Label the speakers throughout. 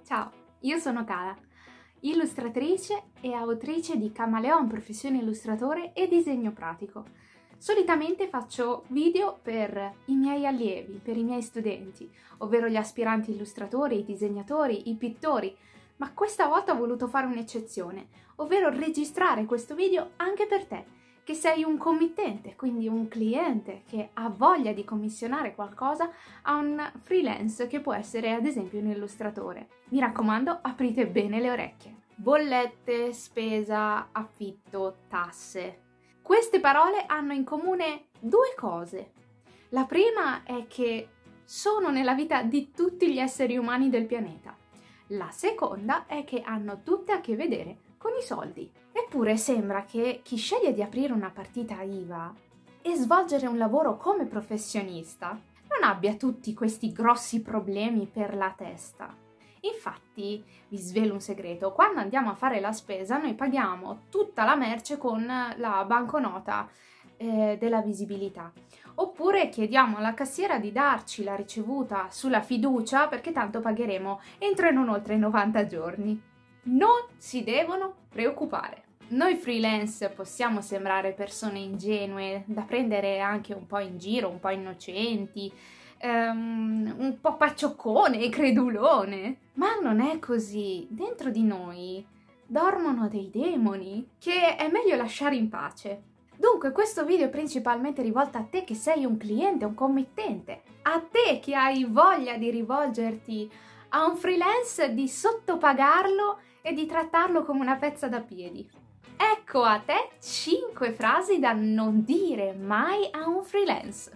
Speaker 1: Ciao, io sono Cala, illustratrice e autrice di Camaleon, professione illustratore e disegno pratico. Solitamente faccio video per i miei allievi, per i miei studenti, ovvero gli aspiranti illustratori, i disegnatori, i pittori, ma questa volta ho voluto fare un'eccezione, ovvero registrare questo video anche per te, che sei un committente, quindi un cliente che ha voglia di commissionare qualcosa a un freelance che può essere ad esempio un illustratore. Mi raccomando, aprite bene le orecchie. Bollette, spesa, affitto, tasse. Queste parole hanno in comune due cose. La prima è che sono nella vita di tutti gli esseri umani del pianeta. La seconda è che hanno tutte a che vedere con i soldi. Eppure sembra che chi sceglie di aprire una partita IVA e svolgere un lavoro come professionista non abbia tutti questi grossi problemi per la testa. Infatti, vi svelo un segreto, quando andiamo a fare la spesa noi paghiamo tutta la merce con la banconota della visibilità. Oppure chiediamo alla cassiera di darci la ricevuta sulla fiducia perché tanto pagheremo entro e non oltre i 90 giorni. Non si devono preoccupare. Noi freelance possiamo sembrare persone ingenue, da prendere anche un po' in giro, un po' innocenti, un po' paccioccone e credulone. Ma non è così. Dentro di noi dormono dei demoni che è meglio lasciare in pace. Dunque questo video è principalmente rivolto a te che sei un cliente, un committente, a te che hai voglia di rivolgerti a un freelance, di sottopagarlo e di trattarlo come una pezza da piedi. Ecco a te 5 frasi da non dire mai a un freelance.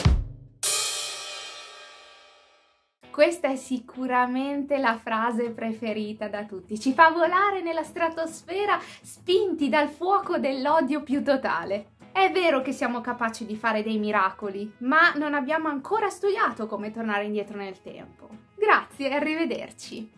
Speaker 1: Questa è sicuramente la frase preferita da tutti. Ci fa volare nella stratosfera spinti dal fuoco dell'odio più totale. È vero che siamo capaci di fare dei miracoli, ma non abbiamo ancora studiato come tornare indietro nel tempo. Grazie e arrivederci.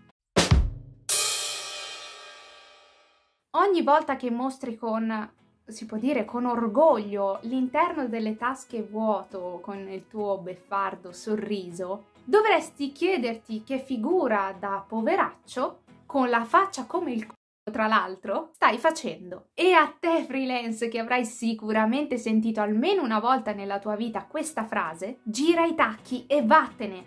Speaker 1: Ogni volta che mostri si può dire con orgoglio, l'interno delle tasche vuoto con il tuo beffardo sorriso, dovresti chiederti che figura da poveraccio, con la faccia come il c***o tra l'altro, stai facendo. E a te freelance che avrai sicuramente sentito almeno una volta nella tua vita questa frase, gira i tacchi e vattene.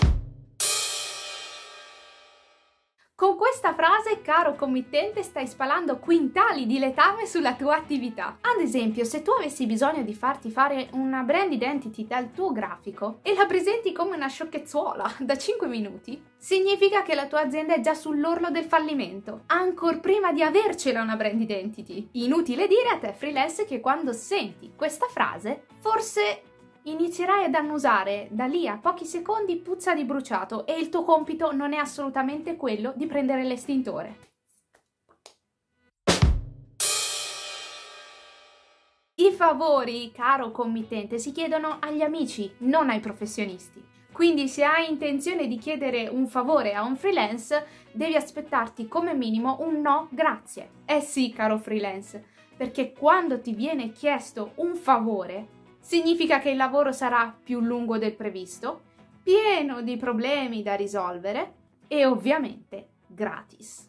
Speaker 1: Con questa frase, caro committente, stai spalando quintali di letame sulla tua attività. Ad esempio, se tu avessi bisogno di farti fare una brand identity dal tuo grafico e la presenti come una sciocchezzuola da 5 minuti, significa che la tua azienda è già sull'orlo del fallimento, ancor prima di avercela una brand identity. Inutile dire a te freelance che quando senti questa frase, forse inizierai ad annusare da lì a pochi secondi puzza di bruciato e il tuo compito non è assolutamente quello di prendere l'estintore. I favori, caro committente, si chiedono agli amici, non ai professionisti. Quindi se hai intenzione di chiedere un favore a un freelance, devi aspettarti come minimo un no grazie. Eh sì, caro freelance, perché quando ti viene chiesto un favore, significa che il lavoro sarà più lungo del previsto, pieno di problemi da risolvere e ovviamente gratis.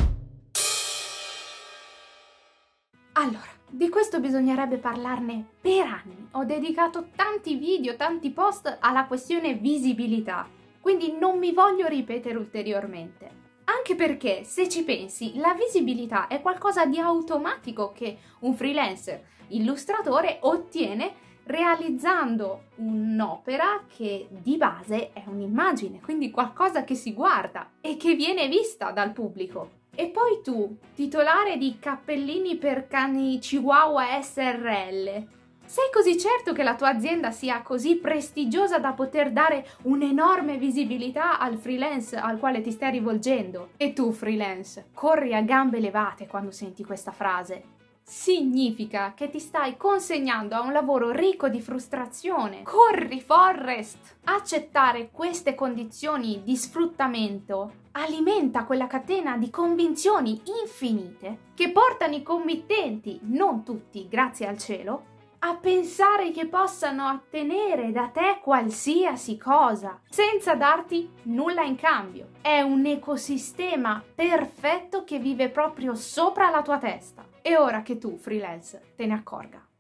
Speaker 1: Allora, di questo bisognerebbe parlarne per anni. Ho dedicato tanti video, tanti post alla questione visibilità, quindi non mi voglio ripetere ulteriormente. Anche perché, se ci pensi, la visibilità è qualcosa di automatico che un freelancer illustratore ottiene realizzando un'opera che di base è un'immagine, quindi qualcosa che si guarda e che viene vista dal pubblico. E poi tu, titolare di cappellini per cani Chihuahua SRL, sei così certo che la tua azienda sia così prestigiosa da poter dare un'enorme visibilità al freelance al quale ti stai rivolgendo? E tu, freelance, corri a gambe levate quando senti questa frase. Significa che ti stai consegnando a un lavoro ricco di frustrazione. Corri, Forrest! Accettare queste condizioni di sfruttamento alimenta quella catena di convinzioni infinite che portano i committenti, non tutti, grazie al cielo, a pensare che possano ottenere da te qualsiasi cosa senza darti nulla in cambio. È un ecosistema perfetto che vive proprio sopra la tua testa. È ora che tu, freelancer, te ne accorga.